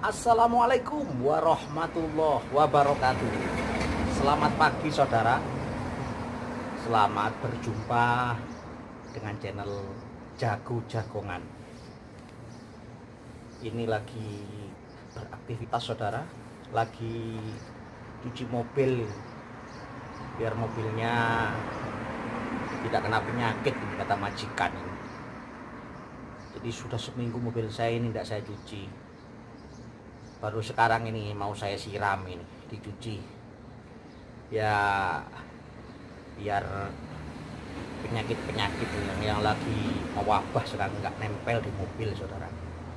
Assalamualaikum warahmatullahi wabarakatuh. Selamat pagi saudara. Selamat berjumpa dengan channel Jago Jagongan. Ini lagi beraktivitas saudara, lagi cuci mobil biar mobilnya tidak kena penyakit, kata majikan ini. Jadi sudah seminggu mobil saya ini tidak saya cuci. Baru sekarang ini mau saya siram, ini dicuci ya, biar penyakit-penyakit yang lagi mewabah sekarang nggak nempel di mobil saudara,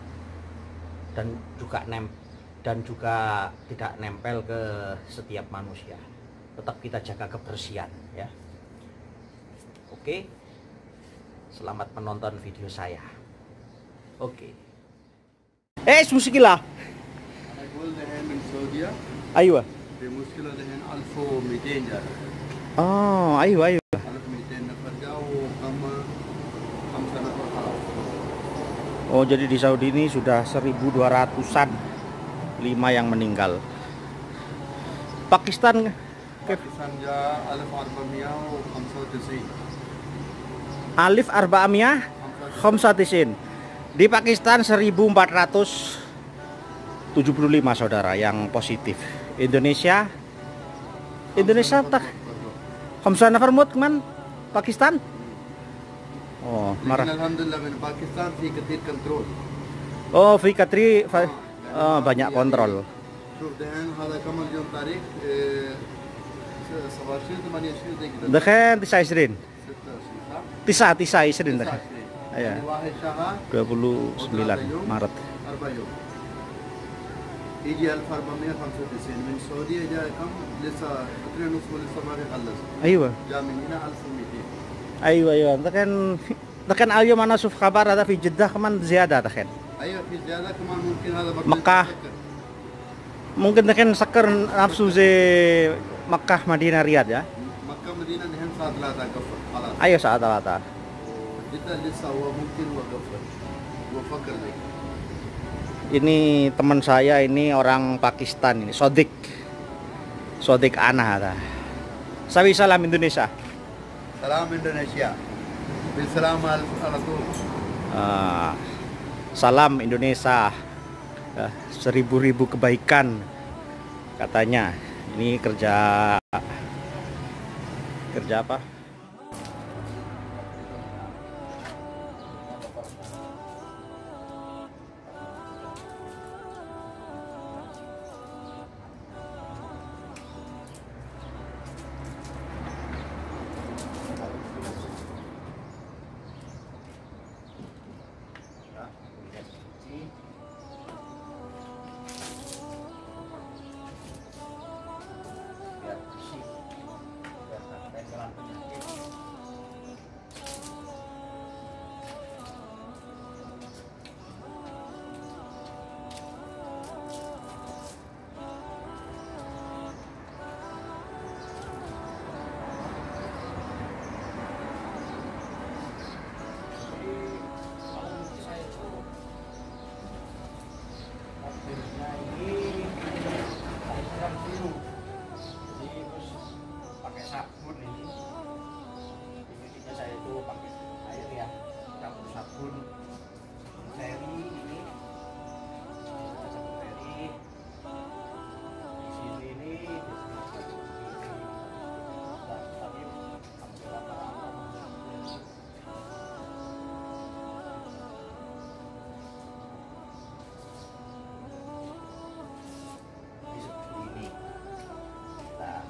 dan juga tidak nempel ke setiap manusia. Tetap kita jaga kebersihan ya. Oke, selamat menonton video saya. Oke. Musikillah. أقول دحين من سعودية ايوه في مشكلة دحين 1200 جار. ايوه 1200 نفر جاوا وهم 5 نفر خلاص. Oh, jadi di Saudi ini sudah 1200-an, 5 yang meninggal. Pakistan باكستان جاء 1495. Alif Arba'amiyah Khamsatin. Di Pakistan 1475 saudara yang positif. Indonesia tak Khamsa nafar mut man Pakistan. Oh, marah. لكن الحمد لله من باكستان في كثير كنترول. Oh, fi katri banyak kontrol. شوف دحين هذا كم اليوم تاريخ 27 28 كده. Dekhen 29. 26 صح؟ Tisa Isrin dah. 29. Iya. يعني واحد شهر 29 Maret. 4 يوم. يجي 1495 من السعودية جاء كم؟ لسه 2.5 لسه ما بيخلص. Aiywa. جاء من هنا 1200. ايوه tekan اليوم انا اشوف خبر هذا في جدة كمان زيادة tekan. ايوه في زيادة كمان ممكن هذا برضه مكة. يتسكر. Mungkin tekan sakar nafsu ze Makkah Madinah Riyadh ya. مكة مدينة دحين صار 3 قفل خلاص. Ayo saat awata. جدة لسه هو ممكن هو قفل. هو فكر لك. Ini teman saya, ini orang Pakistan, ini Sodik Ana ada. Sawi salam Indonesia. سلام إندونيسيا. بالسلام على طول. Salam Indonesia. 1000 kebaikan katanya. Ini kerja apa? Pakai sabun ini saya itu pakai air ya, campur sabun seri ini, sabun seri di sini ini. Tapi hampir rata-rata seperti ini. Nah,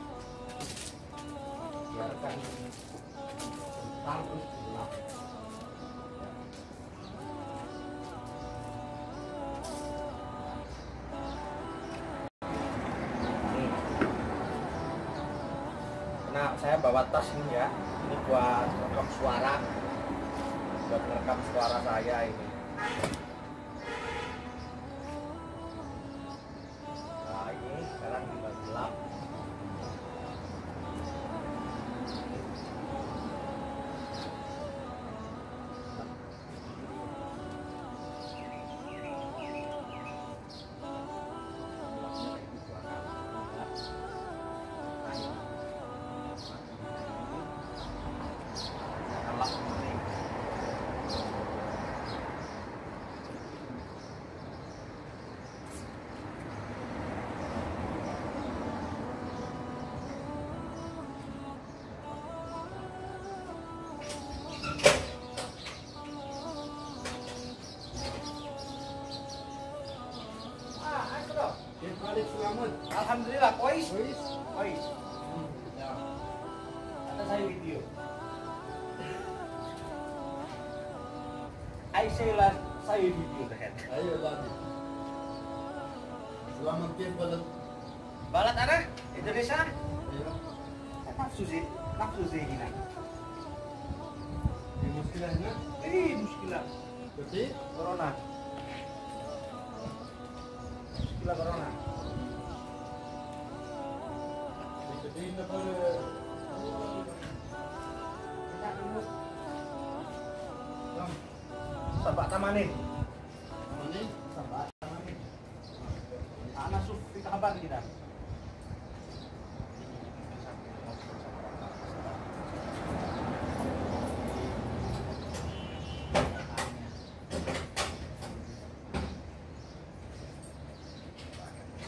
biarkan sebentar terus gelap. Nah, saya bawa tas ini ya, ini buat rekam suara saya ini. Nah, ini sekarang tinggal gelap. Alhamdulillah, kois. Kois. Kois. Ya. Kata saya video. Saya video dah. Ayo lanjut. Selamat tiap balat. Balat ada? Indonesia? Ayo. Nafsu sih gini. Ini muskilahnya. Muskilah. Berarti Corona. Muskilah corona. jadi apa? Sabak tamanin. Ini Sabak tamanin. Anak suf di kabar kita.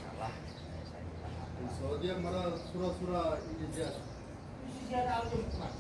Saudi marah surah-surah ini jas. Sisi ada alum.